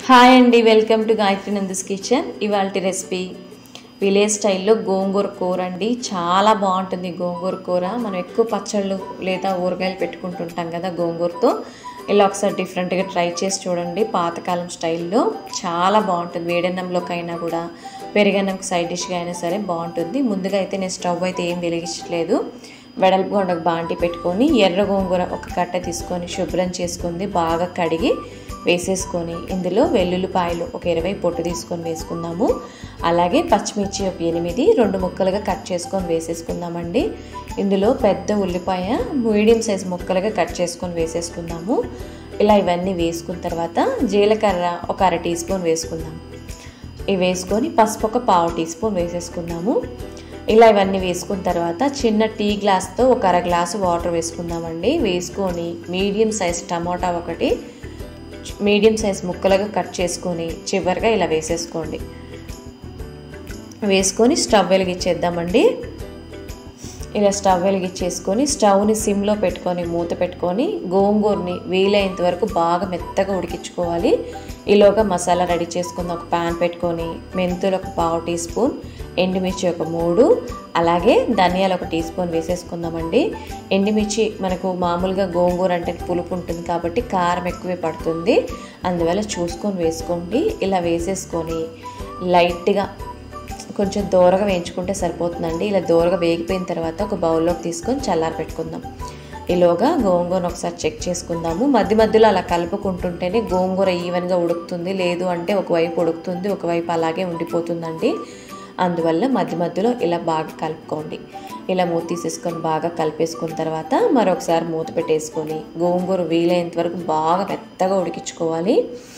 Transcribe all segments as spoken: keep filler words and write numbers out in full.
Hi అండి, welcome to Gayatri Nandi's kitchen. ఇవాల్టి recipe village స్టైల్లో గోంగూర కూర అండి. చాలా బాగుంటుంది గోంగూర కూర. మనం ఎక్కువ పచ్చళ్ళు లేదా ఊరగాయలు పెట్టుకుంటుంటాం కదా గోంగూరతో. ఇలా ఒకసారి డిఫరెంట్గా ట్రై చేసి చూడండి. పాతకాలం స్టైల్లో చాలా బాగుంటుంది. వేడన్నంలోకైనా కూడా పెరుగన్నంకి సైడ్ డిష్గా అయినా సరే బాగుంటుంది. ముందుగా అయితే నేను స్టవ్ అయితే ఏం వెలిగించట్లేదు. వెడల్పుగా ఒక బాంటి పెట్టుకొని ఎర్ర గోంగూర ఒక కట్ట తీసుకొని శుభ్రం చేసుకుంది బాగా కడిగి వేసేసుకొని ఇందులో వెల్లుల్లిపాయలు ఒక ఇరవై పొట్టు తీసుకొని వేసుకుందాము. అలాగే పచ్చిమిర్చి ఒక ఎనిమిది రెండు ముక్కలుగా కట్ చేసుకొని వేసేసుకుందామండి. ఇందులో పెద్ద ఉల్లిపాయ మీడియం సైజ్ ముక్కలుగా కట్ చేసుకొని వేసేసుకుందాము. ఇలా ఇవన్నీ వేసుకున్న తర్వాత జీలకర్ర ఒక అర టీ స్పూన్ వేసుకుందాము. ఇవి వేసుకొని పసుపు ఒక పావు టీ స్పూన్ వేసేసుకుందాము. ఇలా ఇవన్నీ వేసుకున్న తర్వాత చిన్న టీ గ్లాస్తో ఒక అర గ్లాసు వాటర్ వేసుకుందామండి. వేసుకొని మీడియం సైజ్ టమాటా ఒకటి మీడియం సైజ్ ముక్కలుగా కట్ చేసుకొని చివరిగా ఇలా వేసేసుకోండి. వేసుకొని స్టవ్ వెలిగించేద్దామండి. ఇలా స్టవ్ వెలిగించేసుకొని స్టవ్ని సిమ్లో పెట్టుకొని మూత పెట్టుకొని గోంగూరని వీలైనంత వరకు బాగా మెత్తగా ఉడికించుకోవాలి. ఈలోగా మసాలా రెడీ చేసుకుందాం. ఒక ప్యాన్ పెట్టుకొని మెంతులు ఒక పావు టీ స్పూన్, ఎండుమిర్చి ఒక మూడు, అలాగే ధనియాలు ఒక టీ స్పూన్ వేసేసుకుందామండి. ఎండుమిర్చి మనకు మామూలుగా గోంగూర అంటే పులుపు ఉంటుంది కాబట్టి కారం ఎక్కువే పడుతుంది, అందువల్ల చూసుకొని వేసుకోండి. ఇలా వేసేసుకొని లైట్గా కొంచెం దూరగా వేయించుకుంటే సరిపోతుందండి. ఇలా దూరగా వేగిపోయిన తర్వాత ఒక బౌల్లోకి తీసుకొని చల్లారి పెట్టుకుందాం. ఈలోగా గోంగూరను ఒకసారి చెక్ చేసుకుందాము. మధ్య మధ్యలో అలా కలుపుకుంటుంటేనే గోంగూర ఈవెన్గా ఉడుకుతుంది. లేదు అంటే ఒకవైపు ఉడుకుతుంది, ఒకవైపు అలాగే ఉండిపోతుందండి. అందువల్ల మధ్య మధ్యలో ఇలా బాగా కలుపుకోండి. ఇలా మూత తీసేసుకొని బాగా కలిపేసుకున్న తర్వాత మరొకసారి మూత పెట్టేసుకొని గోంగూర వీలైనంత వరకు బాగా మెత్తగా ఉడికించుకోవాలి.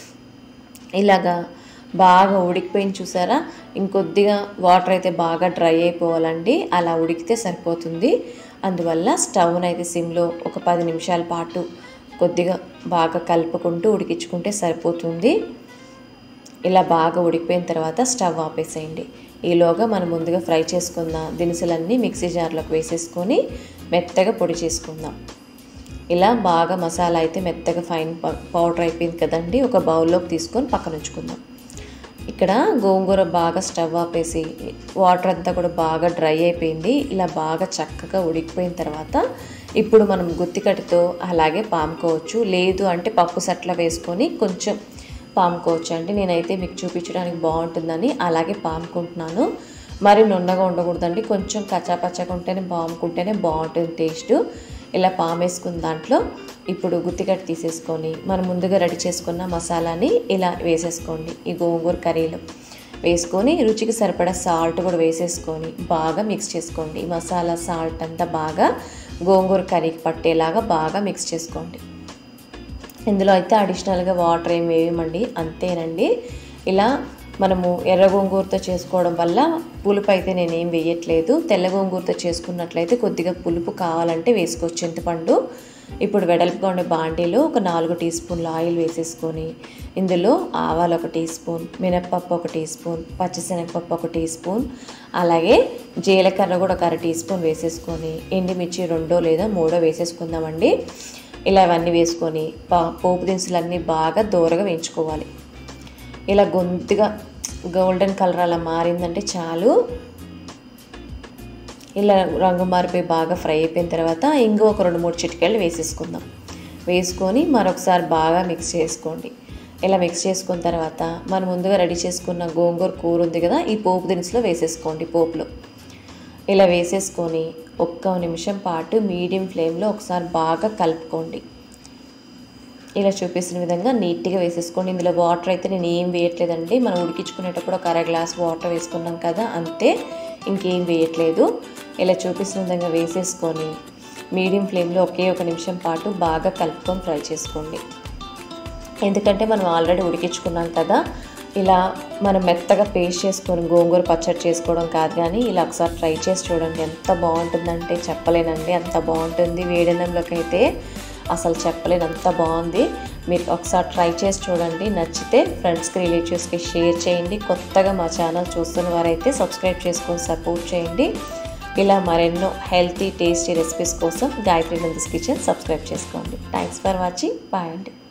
ఇలాగా బాగా ఉడికిపోయింది చూసారా. ఇంకొద్దిగా వాటర్ అయితే బాగా డ్రై అయిపోవాలండి. అలా ఉడికితే సరిపోతుంది. అందువల్ల స్టవ్ని అయితే సిమ్లో ఒక పది నిమిషాల పాటు కొద్దిగా బాగా కలుపుకుంటూ ఉడికించుకుంటే సరిపోతుంది. ఇలా బాగా ఉడికిపోయిన తర్వాత స్టవ్ ఆపేసేయండి. ఈలోగా మనం ముందుగా ఫ్రై చేసుకున్న దినుసులన్నీ మిక్సీ జార్లోకి వేసేసుకొని మెత్తగా పొడి చేసుకుందాం. ఇలా బాగా మసాలా అయితే మెత్తగా ఫైన్ పౌడర్ అయిపోయింది కదండి. ఒక బౌల్లోకి తీసుకొని పక్కన ఉంచుకుందాం. ఇక్కడ గోంగూర బాగా స్టవ్ ఆపేసి వాటర్ అంతా కూడా బాగా డ్రై అయిపోయింది. ఇలా బాగా చక్కగా ఉడికిపోయిన తర్వాత ఇప్పుడు మనం గుత్తికట్టితో అలాగే పాముకోవచ్చు. లేదు అంటే పప్పు సట్ల వేసుకొని కొంచెం పాముకోవచ్చు అండి. నేనైతే మీకు చూపించడానికి బాగుంటుందని అలాగే పాముకుంటున్నాను. మరి నున్నగా ఉండకూడదండి, కొంచెం కచ్చాపచ్చగా ఉంటేనే పాముకుంటేనే బాగుంటుంది టేస్ట్. ఇలా పామేసుకున్న దాంట్లో ఇప్పుడు గుత్తికట్టు తీసేసుకొని మనం ముందుగా రెడీ చేసుకున్న మసాలాని ఇలా వేసేసుకోండి. ఈ గోంగూర కర్రీలో వేసుకొని రుచికి సరిపడా సాల్ట్ కూడా వేసేసుకొని బాగా మిక్స్ చేసుకోండి. ఈ మసాలా సాల్ట్ అంతా బాగా గోంగూర కర్రీకి పట్టేలాగా బాగా మిక్స్ చేసుకోండి. ఇందులో అయితే అడిషనల్గా వాటర్ ఏమి వేయమండి, అంతేనండి. ఇలా మనము ఎర్ర గోంగూరతో చేసుకోవడం వల్ల పులుపు అయితే నేనేం వేయట్లేదు. తెల్ల గోంగూరతో చేసుకున్నట్లయితే కొద్దిగా పులుపు కావాలంటే వేసుకోవచ్చు చింతపండు. ఇప్పుడు వెడల్పుగా ఉండే బాండీలో ఒక నాలుగు టీ స్పూన్ల ఆయిల్ వేసేసుకొని ఇందులో ఆవాలు ఒక టీ స్పూన్, మినప్పప్పు ఒక టీ స్పూన్, పచ్చిశనగపప్పు ఒక టీ స్పూన్, అలాగే జీలకర్ర కూడా ఒక అర టీ స్పూన్ వేసేసుకొని ఎండుమిర్చి రెండో లేదా మూడో వేసేసుకుందామండి. ఇలా ఇవన్నీ వేసుకొని పోపు దినుసులన్నీ బాగా దూరగా వేయించుకోవాలి. ఇలా గొంతుగా గోల్డెన్ కలర్ అలా మారిందంటే చాలు. ఇలా రంగు మారిపోయి బాగా ఫ్రై అయిపోయిన తర్వాత ఇంకో ఒక రెండు మూడు చిటికెళ్ళు వేసేసుకుందాం. వేసుకొని మరొకసారి బాగా మిక్స్ చేసుకోండి. ఇలా మిక్స్ చేసుకున్న తర్వాత మనం ముందుగా రెడీ చేసుకున్న గోంగూర కూర ఉంది కదా, ఈ పోపు దినుసులో వేసేసుకోండి. పోపులో ఇలా వేసేసుకొని ఒక్క నిమిషం పాటు మీడియం ఫ్లేమ్లో ఒకసారి బాగా కలుపుకోండి. ఇలా చూపిస్తున్న విధంగా నీట్గా వేసేసుకోండి. ఇందులో వాటర్ అయితే నేను ఏం వేయట్లేదండి. మనం ఉడికించుకునేటప్పుడు ఒక అర గ్లాస్ వాటర్ వేసుకున్నాం కదా, అంతే, ఇంకేం వేయట్లేదు. ఇలా చూపిస్తున్న విధంగా వేసేసుకొని మీడియం ఫ్లేమ్లో ఒకే ఒక నిమిషం పాటు బాగా కలుపుకొని ఫ్రై చేసుకోండి. ఎందుకంటే మనం ఆల్రెడీ ఉడికించుకున్నాం కదా. ఇలా మనం మెత్తగా పేస్ట్ చేసుకొని గోంగూర పచ్చడి చేసుకోవడం కాదు, కానీ ఇలా ఒకసారి ట్రై చేసి చూడండి. ఎంత బాగుంటుందంటే చెప్పలేనండి, అంత బాగుంటుంది. వేడన్నంలోకి అయితే అసలు చెప్పలేను, అంత బాగుంది. మీరు ఒకసారి ట్రై చేసి చూడండి. నచ్చితే ఫ్రెండ్స్కి రిలేటివ్స్కి షేర్ చేయండి. కొత్తగా మా ఛానల్ చూస్తున్న వారైతే సబ్స్క్రైబ్ చేసుకొని సపోర్ట్ చేయండి. ఇలా మరెన్నో హెల్తీ టేస్టీ రెసిపీస్ కోసం గాయత్రి నందిస్ కిచెన్ సబ్స్క్రైబ్ చేసుకోండి. Thanks for watching. బాయ్ అండి.